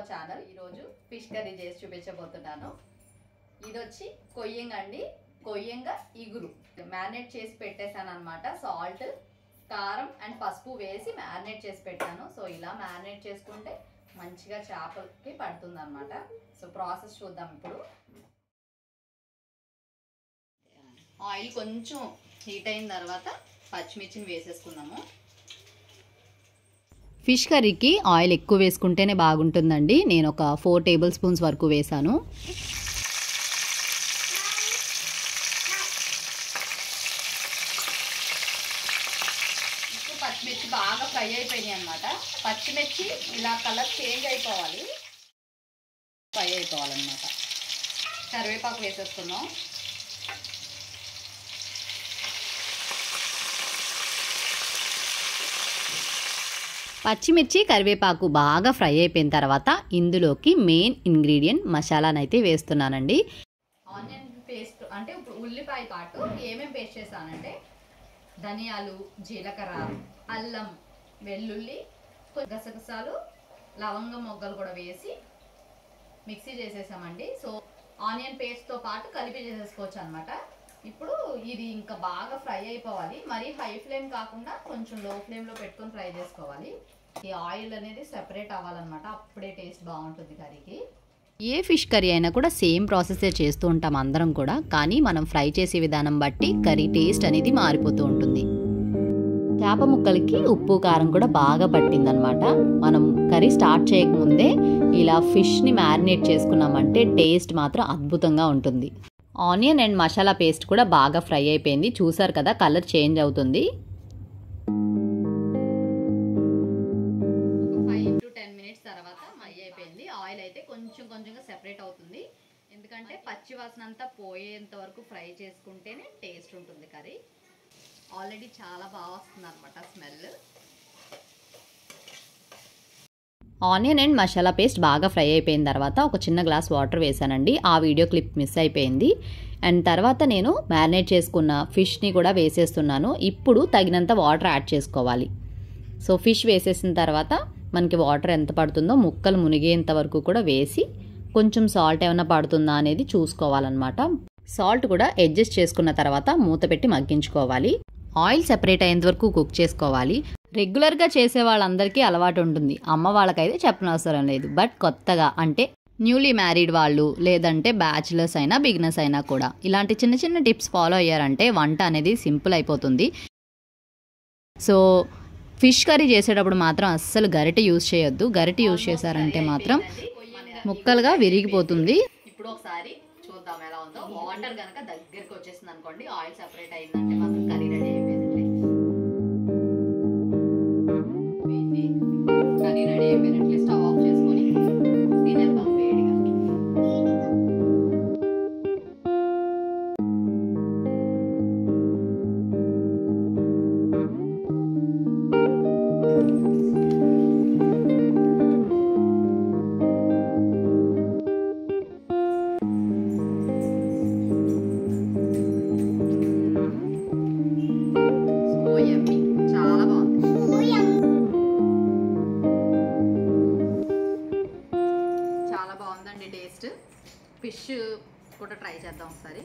Channel. ఈరోజు fish curry చేసి చూపించబోతున్నాను. ఇది వచ్చి కొయ్యంగ అండి. కొయ్యంగ ఇగురు మ్యారినేట్ చేసి పెట్టేశాను అనమాట. సాల్ట్, కారం అండ్ పసుపు వేసి మ్యారినేట్ చేసి పెట్టాను. సో ఇలా మ్యారినేట్ చేసుకుంటే మంచిగా చేపలకి పడుతుంది అనమాట. సో ప్రాసెస్ చూద్దాం ఇప్పుడు. ఆయిల్ కొంచెం హీట్ అయిన తర్వాత పచ్చిమిర్చిని వేసేసుకుందాము. ఫిష్ కర్రీకి ఆయిల్ ఎక్కువ వేసుకుంటేనే బాగుంటుందండి. నేను ఒక 4 టేబుల్ స్పూన్స్ వరకు వేసాను. ఇప్పుడు పచ్చిమిర్చి బాగా ఫ్రై అయిపోయినాయి అనమాట. పచ్చిమిర్చి ఇలా కలర్ చేంజ్ అయిపోవాలి, ఫ్రై అయిపోవాలన్నమాట. కరివేపాకు వేసేసుకున్నాం. పచ్చిమిర్చి కరివేపాకు బాగా ఫ్రై అయిపోయిన తర్వాత ఇందులోకి మెయిన్ ఇంగ్రీడియంట్ మసాలానైతే వేస్తున్నానండి. ఆనియన్ పేస్ట్ అంటే ఇప్పుడు ఉల్లిపాయ పాటు ఏమేమి పేస్ట్ చేశానంటే ధనియాలు, జీలకర్ర, అల్లం, వెల్లుల్లి, గసగసాలు, లవంగం మొగ్గలు కూడా వేసి మిక్సీ చేసేసామండి. సో ఆనియన్ పేస్ట్తో పాటు కలిపి చేసేసుకోవచ్చు అనమాట. ఇప్పుడు ఇది ఇంకా బాగా ఫ్రై అయిపోవాలి. మరీ హై ఫ్లేమ్ కాకుండా కొంచెం లో ఫ్లేమ్లో పెట్టుకొని ఫ్రై చేసుకోవాలి. ఈ ఆయిల్ అనేది సెపరేట్ అవ్వాలన్నమాట. అప్పుడే టేస్ట్ బాగుంటుంది కర్రీకి. ఏ ఫిష్ కర్రీ అయినా కూడా సేమ్ ప్రాసెసే చేస్తూ ఉంటాం అందరం కూడా. కానీ మనం ఫ్రై చేసే విధానం బట్టి కర్రీ టేస్ట్ అనేది మారిపోతూ ఉంటుంది. చేప ముక్కలకి ఉప్పు కారం కూడా బాగా పట్టిందనమాట. మనం కర్రీ స్టార్ట్ చేయకముందే ఇలా ఫిష్ని మ్యారినేట్ చేసుకున్నామంటే టేస్ట్ మాత్రం అద్భుతంగా ఉంటుంది. ఆనియన్ అండ్ మసాలా పేస్ట్ కూడా బాగా ఫ్రై అయిపోయింది. చూసారు కదా, కలర్ చేంజ్ అవుతుంది. 5 to 10 minutes తర్వాత అయిపోయింది. ఆయిల్ అయితే కొంచెంగా సెపరేట్ అవుతుంది. ఎందుకంటే పచ్చి వాసన అంతా పోయేంత వరకు ఫ్రై చేసుకుంటేనే టేస్ట్ ఉంటుంది కర్రీ. ఆల్రెడీ చాలా బాగా వస్తుంది అనమాట smell. Onion and masala paste బాగా ఫ్రై అయిపోయిన తర్వాత ఒక చిన్న గ్లాస్ వాటర్ వేసానండి. ఆ వీడియో క్లిప్ మిస్ అయిపోయింది. అండ్ తర్వాత నేను మ్యారినేట్ చేసుకున్న ఫిష్ని కూడా వేసేస్తున్నాను. ఇప్పుడు తగినంత వాటర్ యాడ్ చేసుకోవాలి. సో ఫిష్ వేసేసిన తర్వాత మనకి వాటర్ ఎంత పడుతుందో ముక్కలు మునిగేంత వరకు కూడా వేసి కొంచెం సాల్ట్ ఏమైనా పడుతుందా అనేది చూసుకోవాలన్నమాట. సాల్ట్ కూడా అడ్జస్ట్ చేసుకున్న తర్వాత మూత పెట్టి మగ్గించుకోవాలి. ఆయిల్ సెపరేట్ అయ్యేంత వరకు కుక్ చేసుకోవాలి. రెగ్యులర్గా చేసే వాళ్ళందరికీ అలవాటు ఉంటుంది. అమ్మ వాళ్ళకైతే చెప్పనవసరం లేదు. బట్ కొత్తగా అంటే న్యూలీ మ్యారీడ్ వాళ్ళు, లేదంటే బ్యాచిలర్స్ అయినా బిగినర్స్ అయినా కూడా ఇలాంటి చిన్న చిన్న టిప్స్ ఫాలో అయ్యారంటే వంట అనేది సింపుల్ అయిపోతుంది. సో ఫిష్ కర్రీ చేసేటప్పుడు మాత్రం అస్సలు గరిటె యూజ్ చేయొద్దు. గరిటె యూజ్ చేశారంటే మాత్రం ముక్కలుగా విరిగిపోతుంది. ఇప్పుడు ఒకసారి చూద్దాం ఎలా ఉందో. వాటర్ కనుక దగ్గరికి వచ్చేసింది అనుకోండి, ఆయిల్ సెపరేట్ అయిందంటే మాత్రం కర్రీ రెడీ అయిపోయింది. కర్రీ రెడీ అయిపోయినట్లే స్టవ్ ఆఫ్ చేసుకొని తినేద్దాం వేడిగా. చాలా బాగుంది. చాలా బాగుందండి టేస్ట్. ఫిష్ కూడా ట్రై చేద్దాం ఒకసారి.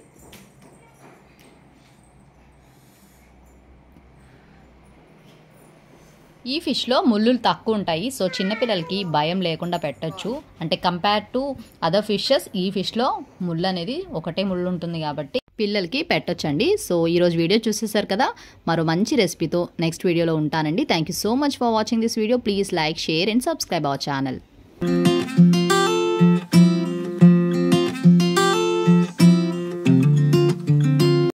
ఈ ఫిష్లో ముళ్ళులు తక్కువ ఉంటాయి. సో చిన్నపిల్లలకి భయం లేకుండా పెట్టచ్చు. అంటే కంపేర్ టు అదర్ ఫిషెస్ ఈ ఫిష్లో ముళ్ళు అనేది ఒకటే ముళ్ళు ఉంటుంది కాబట్టి పిల్లలకి పెట్టొచ్చండి. సో ఈరోజు వీడియో చూసేసారు కదా, మరో మంచి రెసిపీతో నెక్స్ట్ వీడియోలో ఉంటానండి. Thank you so much for watching this video. Please like, share and subscribe our channel.